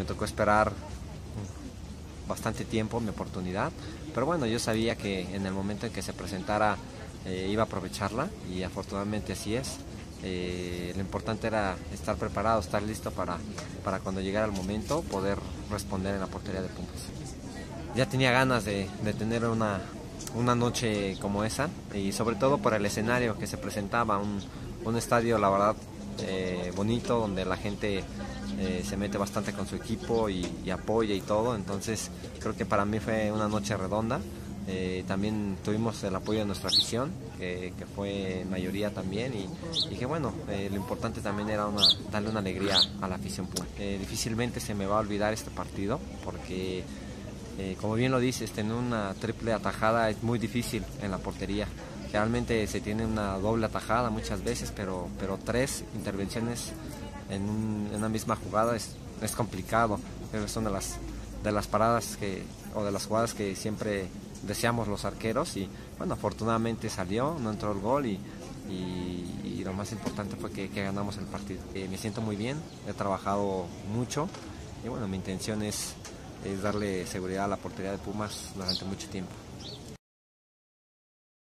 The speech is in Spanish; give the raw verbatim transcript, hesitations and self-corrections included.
me tocó esperar bastante tiempo mi oportunidad, pero bueno, yo sabía que en el momento en que se presentara eh, iba a aprovecharla y afortunadamente así es. Eh, lo importante era estar preparado, estar listo para, para cuando llegara el momento poder responder en la portería de Pumas. Ya tenía ganas de, de tener una, una noche como esa y sobre todo por el escenario que se presentaba, un, un estadio la verdad eh, bonito donde la gente eh, se mete bastante con su equipo y, y apoya y todo, entonces creo que para mí fue una noche redonda. Eh, también tuvimos el apoyo de nuestra afición, que, que fue mayoría también, y, y que bueno, eh, lo importante también era una, darle una alegría a la afición Puma. Eh, difícilmente se me va a olvidar este partido, porque eh, como bien lo dices, tener una triple atajada es muy difícil en la portería. Realmente se tiene una doble atajada muchas veces, pero, pero tres intervenciones en, un, en una misma jugada es, es complicado. Pero son de las, de las paradas que, o de las jugadas que siempre deseamos los arqueros y bueno, afortunadamente salió, no entró el gol y, y, y lo más importante fue que, que ganamos el partido. Eh, me siento muy bien, he trabajado mucho y bueno, mi intención es, es darle seguridad a la portería de Pumas durante mucho tiempo.